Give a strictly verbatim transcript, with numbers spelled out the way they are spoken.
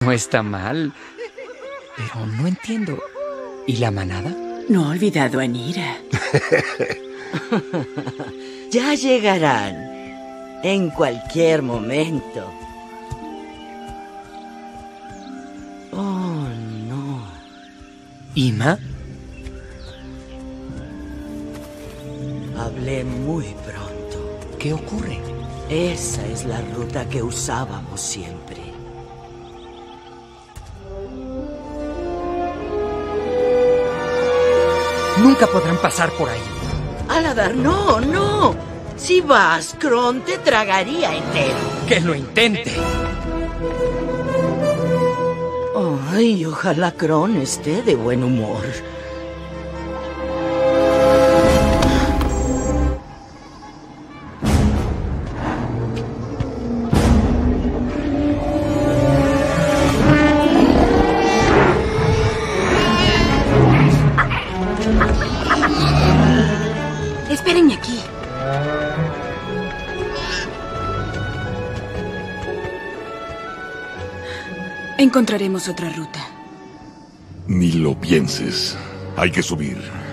No está mal. Pero no entiendo. ¿Y la manada? No ha olvidado a Nira. Ya llegarán. En cualquier momento. Oh, no. ¿Ima? Hablé muy pronto. ¿Qué ocurre? Esa es la ruta que usábamos siempre. Nunca podrán pasar por ahí. Aladar, no, no. Si vas, Kron te tragaría entero. ¡Que lo intente! Ay, ojalá Kron esté de buen humor. Espérenme aquí. Encontraremos otra ruta. Ni lo pienses. Hay que subir.